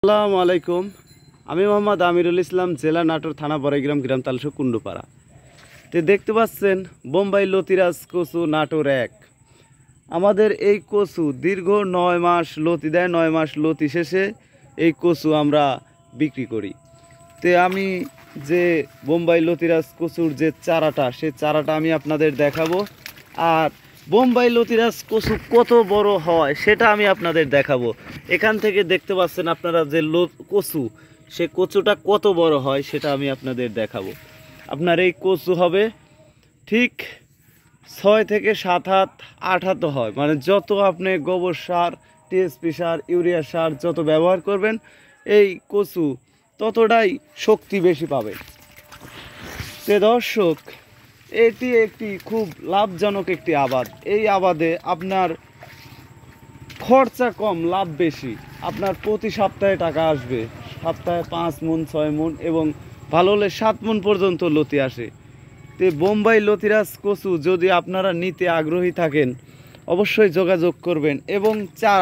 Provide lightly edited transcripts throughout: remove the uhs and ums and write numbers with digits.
আসসালামু আলাইকুম। আমি মোহাম্মদ আমিরুল ইসলাম, জেলা নাটোর, থানা বড়াইগ্রাম, গ্রাম তালসো, কুন্ডুপাড়া। তো দেখতে পাচ্ছেন বোম্বাই লতিরাজ কচু নাটোর 1। আমাদের এই কচু দীর্ঘ 9 মাস লতি দেয়। 9 মাস লতি শেষে এই কচু আমরা বিক্রি করি। তো আমি যে বোম্বাই লতিরাজ কচুর যে চারাটা, সেই চারাটা আমি আপনাদের দেখাবো। আর বোম্বাই লতিরাজ কচু কত বড় হয় সেটা আমি আপনাদের দেখাবো। এখান থেকে দেখতে পাচ্ছেন আপনারা যে কচু, সে কচুটা কত বড় হয় সেটা আমি আপনাদের দেখাবো। আপনার এই কচু হবে ঠিক 6 থেকে 7 হাত, 8 হাত হয়। মানে যত আপনি গোবর সার, টিএসপি সার, ইউরিয়া সার যত ব্যবহার করবেন, এই কচু ততটাই শক্তি বেশি পাবে। তো দর্শক, এটি একটি খুব লাভজনক একটি আবাদ। এই আবাদে আপনার খরচা কম, লাভ বেশি। আপনার প্রতি সপ্তাহে টাকা আসবে। সপ্তাহে 5 মণ, 6 মণ এবং ভালো হলে 7 মণ পর্যন্ত লতি আসে। তো বোম্বাই লতিরাজ কচু যদি আপনারা নিতে আগ্রহী থাকেন, অবশ্যই যোগাযোগ করবেন। এবং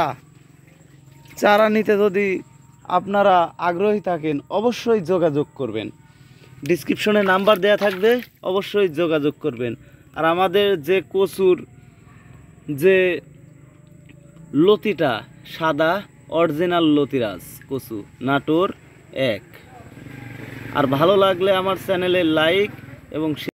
চারা নিতে যদি আপনারা আগ্রহী থাকেন, অবশ্যই যোগাযোগ করবেন। ডিসক্রিপশনে নাম্বার দেয়া থাকবে, অবশ্যই যোগাযোগ করবেন। আর আমাদের যে কচুর যে লতিটা সাদা, অরিজিনাল লতিরাজ কচু নাটোর 1। আর ভালো লাগলে আমার চ্যানেলে লাইক এবং